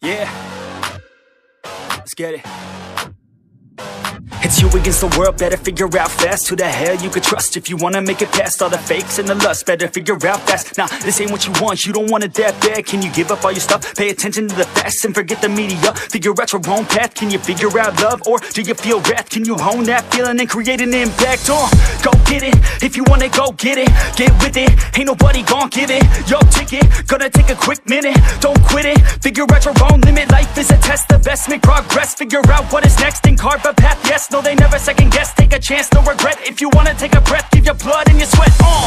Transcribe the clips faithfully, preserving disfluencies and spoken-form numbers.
Yeah, let's get it. It's you against the world, better figure out fast who the hell you could trust if you wanna make it past all the fakes and the lust. Better figure out fast. Nah, this ain't what you want, you don't want it that bad. Can you give up all your stuff? Pay attention to the facts and forget the media. Figure out your own path. Can you figure out love, or do you feel wrath? Can you hone that feeling and create an impact? Uh, go get it, if you want it, go get it. Get with it, ain't nobody gon' give it your ticket. Gonna take a quick minute, don't quit it. Figure out your own limit, life is a test of best. Make progress, figure out what is next and carve a path. Yes, no, they never second guess. Take a chance, no regret. If you wanna take a breath, give your blood and your sweat on.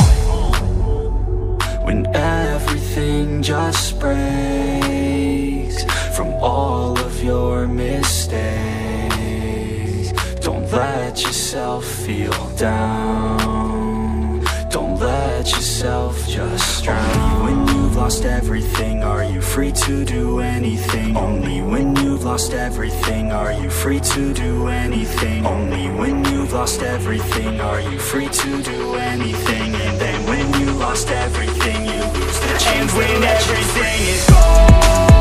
When everything just breaks from all of your mistakes, don't let yourself feel down. Don't let yourself just drown. Only when you've lost everything are you free to do anything. Only when you've lost everything are you free to do anything. Only when you've lost everything are you free to do anything. And then when you lost everything, you lose the chance. And when everything is gone,